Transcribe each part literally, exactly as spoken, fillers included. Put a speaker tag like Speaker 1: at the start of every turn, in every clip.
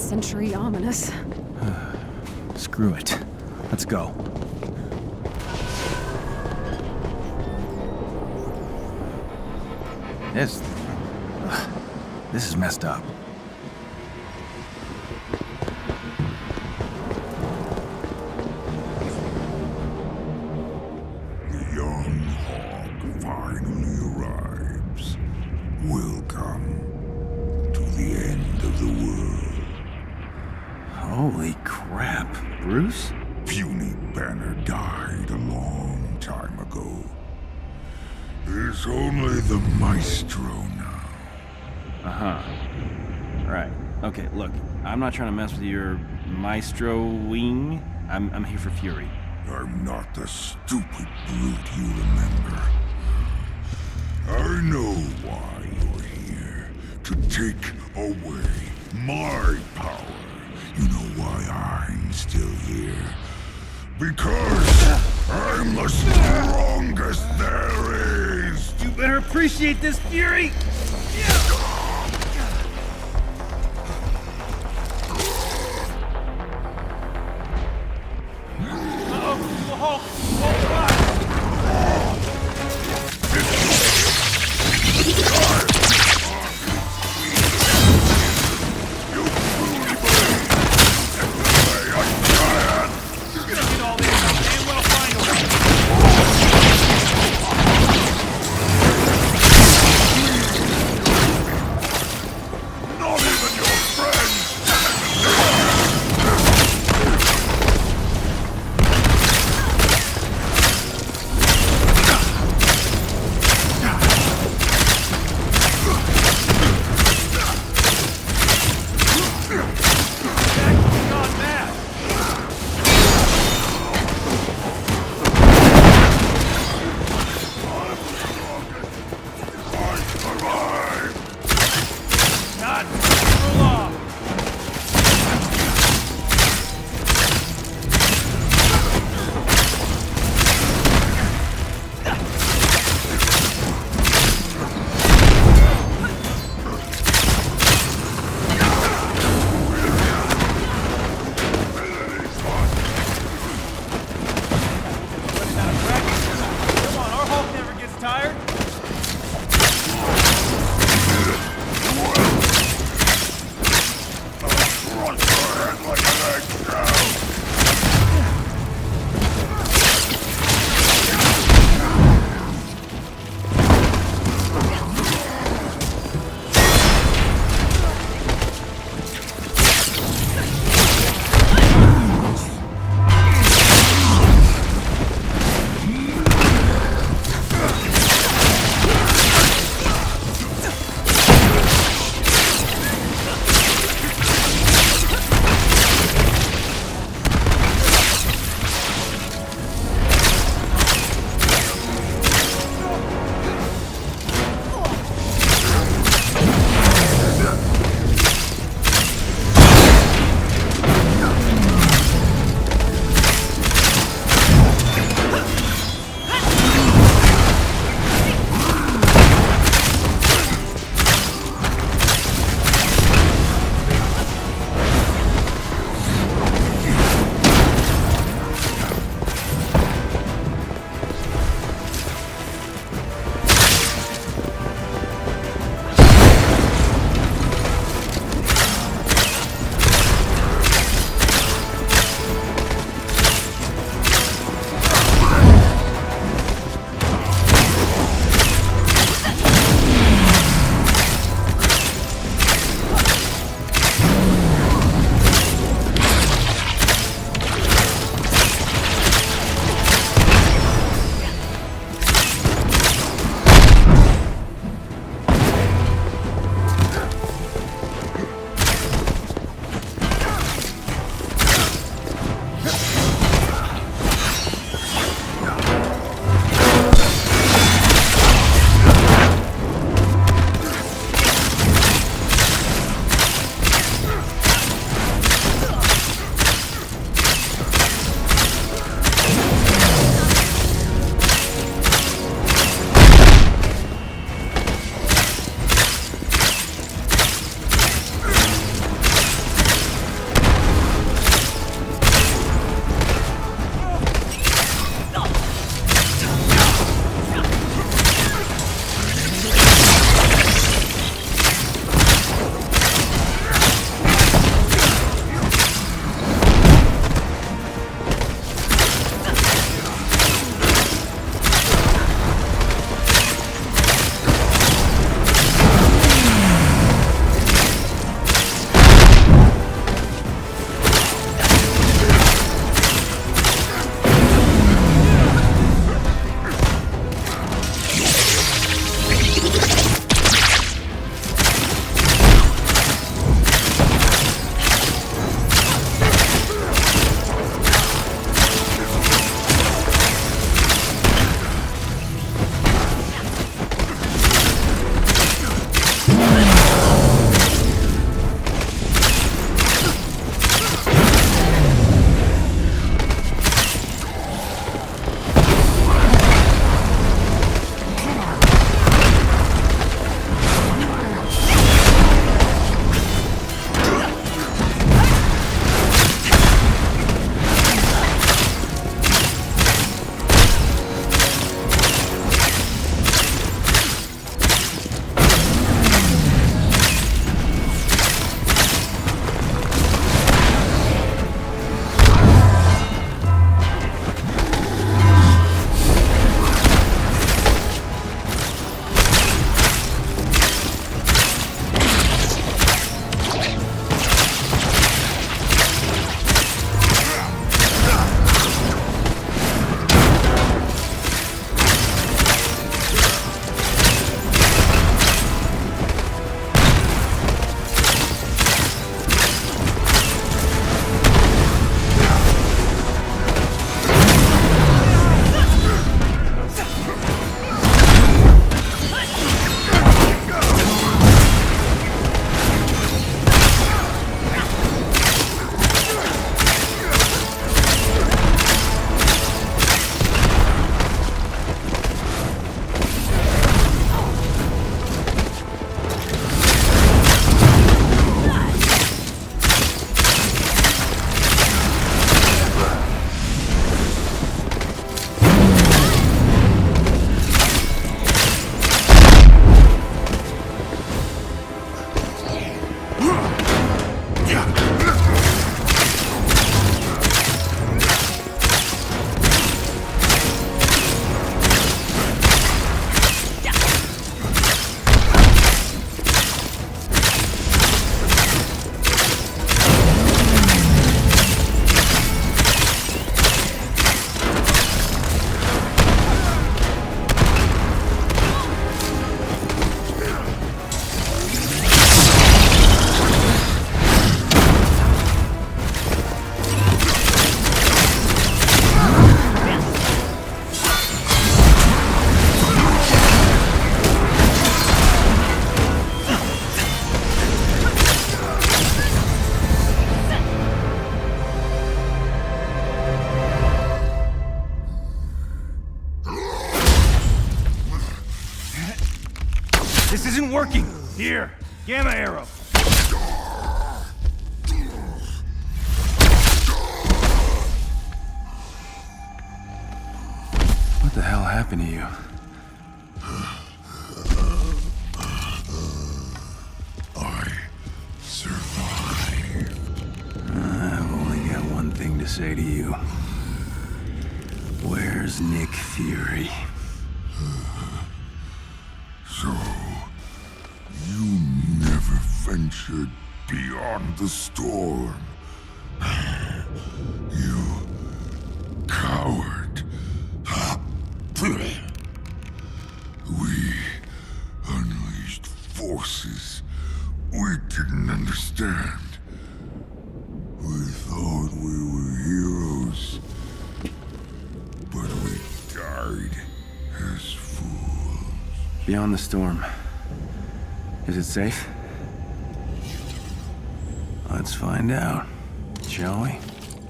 Speaker 1: century ominous.
Speaker 2: Screw it. Let's go. This... Ugh, this is messed up.
Speaker 3: The young hawk finally arrives. Welcome to the end of the world.
Speaker 2: Holy crap. Bruce?
Speaker 3: Puny Banner died a long time ago. There's only the Maestro now.
Speaker 2: Uh-huh. Right. Okay, look. I'm not trying to mess with your maestro wing. I'm, I'm here for Fury.
Speaker 3: I'm not the stupid brute you remember. I know why you're here. To take away my power. You know why I'm still here? Because I'm the strongest there is!
Speaker 2: You better appreciate this, Fury! This isn't working! Here, gamma arrow! What the hell happened to you?
Speaker 3: I survived.
Speaker 2: I've only got one thing to say to you. Where's Nick Fury?
Speaker 3: So, you never ventured beyond the storm. You coward. We unleashed forces we didn't understand. We thought we were heroes, but we died as fools.
Speaker 2: Beyond the storm. Is it safe? Let's find out, shall we?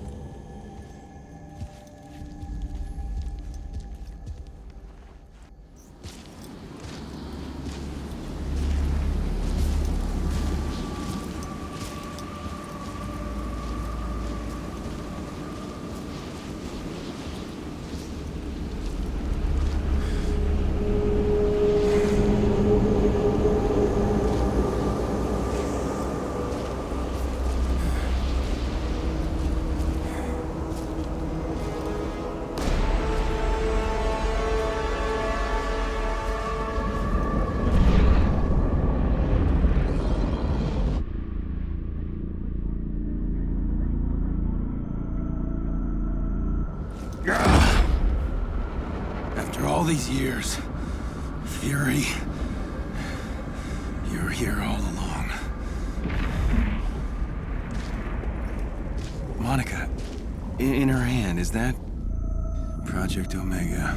Speaker 2: After all these years, Fury, you were here all along. Monica, in, in her hand, is that Project Omega?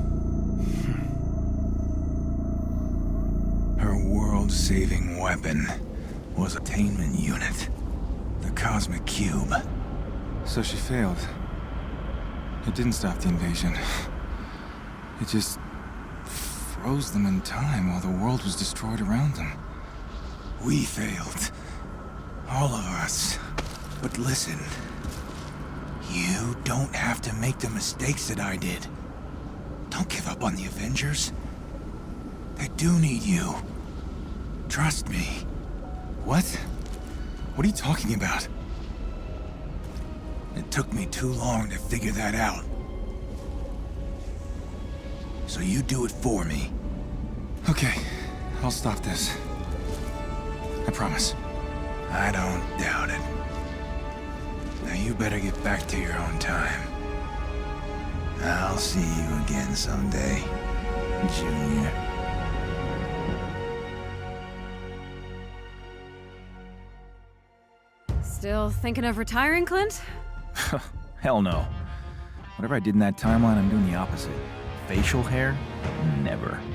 Speaker 1: Her world-saving weapon was attainment unit, the Cosmic Cube.
Speaker 4: So she failed. It didn't stop the invasion. It just froze them in time while the world was destroyed around them.
Speaker 1: We failed. All of us. But listen, you don't have to make the mistakes that I did. Don't give up on the Avengers. They do need you. Trust me.
Speaker 4: What? What are you talking about?
Speaker 1: It took me too long to figure that out. So you do it for me.
Speaker 4: Okay, I'll stop this. I promise.
Speaker 1: I don't doubt it. Now you better get back to your own time. I'll see you again someday, Junior.
Speaker 5: Still thinking of retiring, Clint?
Speaker 6: Hell no. Whatever I did in that timeline, I'm doing the opposite. Facial hair? Never.